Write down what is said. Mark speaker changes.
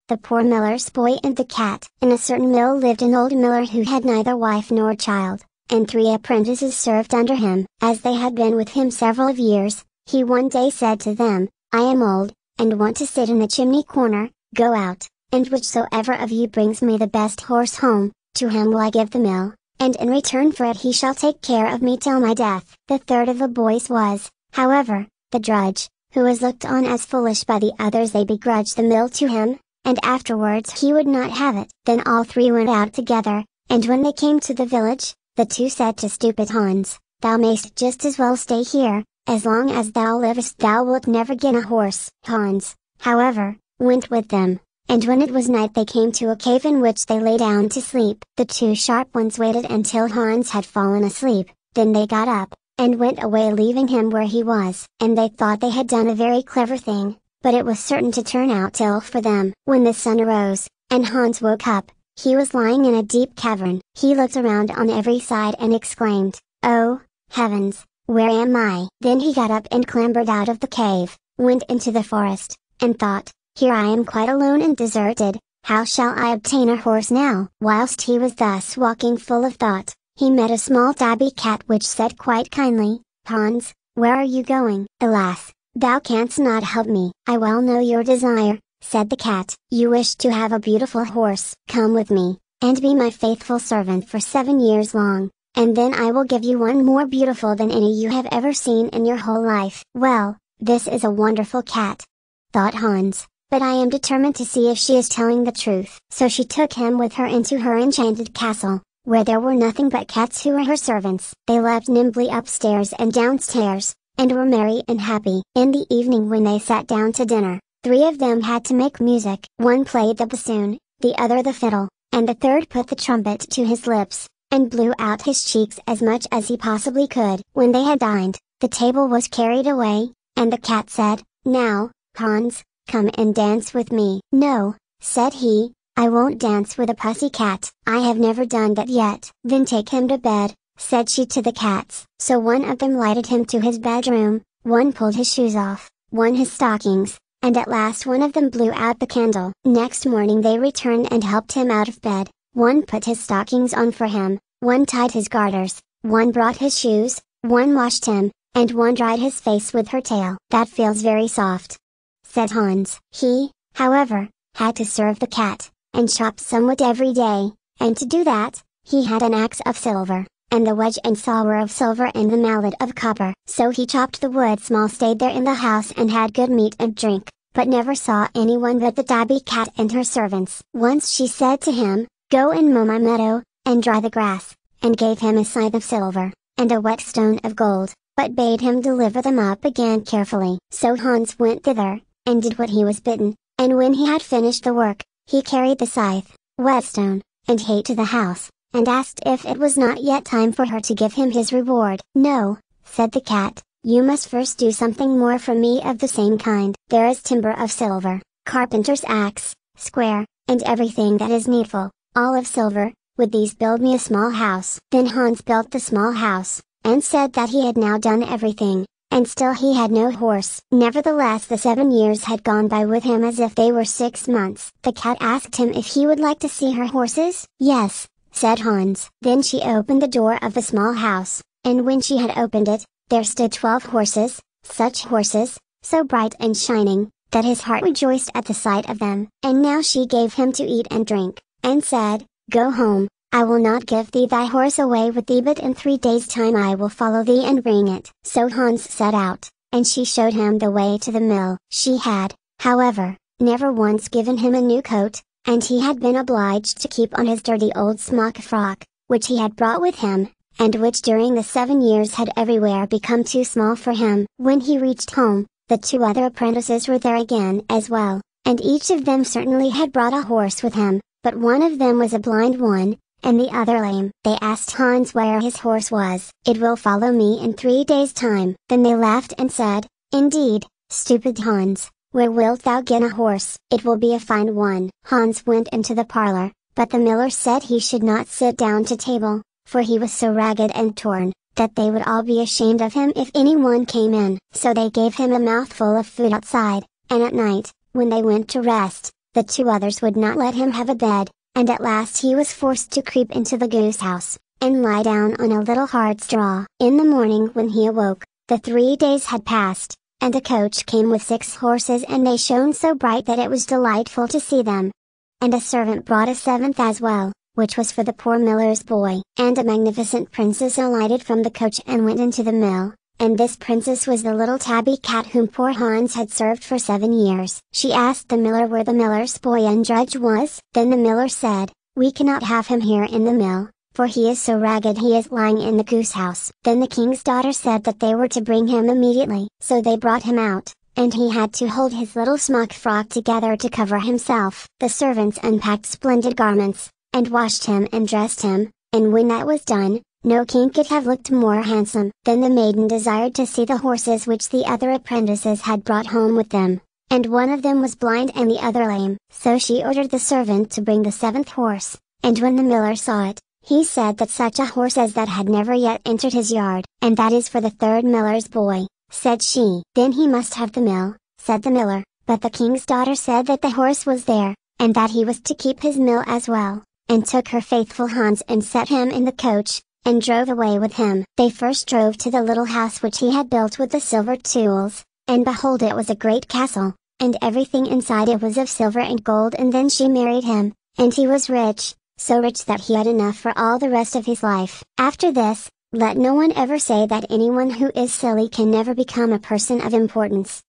Speaker 1: the poor miller's boy and the cat. In a certain mill lived an old miller who had neither wife nor child, and 3 apprentices served under him. As they had been with him several years, he one day said to them, "I am old, and want to sit in the chimney corner. Go out, and whichsoever of you brings me the best horse home, to him will I give the mill, and in return for it he shall take care of me till my death." The third of the boys was, however, the drudge, who was looked on as foolish by the others. They begrudged the mill to him, and afterwards he would not have it. Then all 3 went out together, and when they came to the village, the 2 said to stupid Hans, "Thou mayst just as well stay here, as long as thou livest thou wilt never get a horse." Hans, however, went with them, and when it was night they came to a cave in which they lay down to sleep. The 2 sharp ones waited until Hans had fallen asleep, then they got up, and went away leaving him where he was. And they thought they had done a very clever thing, but it was certain to turn out ill for them. When the sun arose, and Hans woke up, he was lying in a deep cavern. He looked around on every side and exclaimed, "Oh, heavens, where am I?" Then he got up and clambered out of the cave, went into the forest, and thought, "Here I am quite alone and deserted, how shall I obtain a horse now?" Whilst he was thus walking full of thought, he met a small tabby cat which said quite kindly, "Hans, where are you going?" "Alas, thou canst not help me." "I well know your desire," said the cat. "You wish to have a beautiful horse. Come with me, and be my faithful servant for 7 years long, and then I will give you one more beautiful than any you have ever seen in your whole life." "Well, this is a wonderful cat," thought Hans, "but I am determined to see if she is telling the truth." So she took him with her into her enchanted castle, where there were nothing but cats who were her servants. They leapt nimbly upstairs and downstairs, and were merry and happy. In the evening when they sat down to dinner, 3 of them had to make music. One played the bassoon, the other the fiddle, and the third put the trumpet to his lips, and blew out his cheeks as much as he possibly could. When they had dined, the table was carried away, and the cat said, "Now, Hans, come and dance with me." "No," said he, "I won't dance with a pussy cat. I have never done that yet." "Then take him to bed," said she to the cats. So one of them lighted him to his bedroom, one pulled his shoes off, one his stockings, and at last one of them blew out the candle. Next morning they returned and helped him out of bed. One put his stockings on for him, one tied his garters, one brought his shoes, one washed him, and one dried his face with her tail. "That feels very soft," said Hans. He, however, had to serve the cat, and chop some wood every day, and to do that, he had an axe of silver, and the wedge and saw were of silver and the mallet of copper. So he chopped the wood small, stayed there in the house and had good meat and drink, but never saw anyone but the tabby cat and her servants. Once she said to him, "Go and mow my meadow, and dry the grass," and gave him a scythe of silver, and a whetstone of gold, but bade him deliver them up again carefully. So Hans went thither, and did what he was bidden, and when he had finished the work, he carried the scythe, whetstone, and hay to the house, and asked if it was not yet time for her to give him his reward. "No," said the cat, "you must first do something more for me of the same kind. There is timber of silver, carpenter's axe, square, and everything that is needful, all of silver. With these build me a small house." Then Hans built the small house, and said that he had now done everything, and still he had no horse. Nevertheless the 7 years had gone by with him as if they were 6 months. The cat asked him if he would like to see her horses. "Yes," said Hans. Then she opened the door of the small house, and when she had opened it, there stood 12 horses, such horses, so bright and shining, that his heart rejoiced at the sight of them. And now she gave him to eat and drink, and said, "Go home, I will not give thee thy horse away with thee, but in 3 days' time I will follow thee and bring it." So Hans set out, and she showed him the way to the mill. She had, however, never once given him a new coat, and he had been obliged to keep on his dirty old smock frock, which he had brought with him, and which during the 7 years had everywhere become too small for him. When he reached home, the 2 other apprentices were there again as well, and each of them certainly had brought a horse with him, but one of them was a blind one, and the other lame. They asked Hans where his horse was. "It will follow me in 3 days' time." Then they laughed and said, "Indeed, stupid Hans, where wilt thou get a horse? It will be a fine one." Hans went into the parlor, but the miller said he should not sit down to table, for he was so ragged and torn, that they would all be ashamed of him if anyone came in. So they gave him a mouthful of food outside, and at night, when they went to rest, the two others would not let him have a bed, and at last he was forced to creep into the goose house, and lie down on a little hard straw. In the morning when he awoke, the 3 days had passed, and a coach came with 6 horses, and they shone so bright that it was delightful to see them. And a servant brought a 7th as well, which was for the poor miller's boy. And a magnificent princess alighted from the coach and went into the mill, and this princess was the little tabby cat whom poor Hans had served for 7 years. She asked the miller where the miller's boy and drudge was. Then the miller said, "We cannot have him here in the mill, for he is so ragged he is lying in the goose house." Then the king's daughter said that they were to bring him immediately. So they brought him out, and he had to hold his little smock frock together to cover himself. The servants unpacked splendid garments, and washed him and dressed him, and when that was done, no king could have looked more handsome. Then the maiden desired to see the horses which the other apprentices had brought home with them, and one of them was blind and the other lame. So she ordered the servant to bring the 7th horse, and when the miller saw it, he said that such a horse as that had never yet entered his yard. "And that is for the 3rd miller's boy," said she. "Then he must have the mill," said the miller, but the king's daughter said that the horse was there, and that he was to keep his mill as well, and took her faithful Hans and set him in the coach, and drove away with him. They first drove to the little house which he had built with the silver tools, and behold, it was a great castle, and everything inside it was of silver and gold. And then she married him, and he was rich, so rich that he had enough for all the rest of his life. After this, let no one ever say that anyone who is silly can never become a person of importance.